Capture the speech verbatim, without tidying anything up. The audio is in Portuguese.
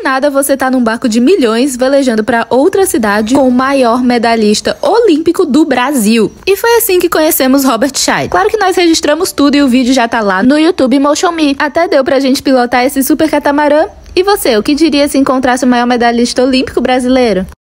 nada você tá num barco de milhões velejando pra outra cidade com o maior medalhista olímpico do Brasil. E foi assim que conhecemos Robert Scheidt. Claro que nós registramos tudo e o vídeo já tá lá no YouTube Motion Me. Até deu pra gente pilotar esse super catamarã. E você, o que diria se encontrasse o maior medalhista olímpico brasileiro?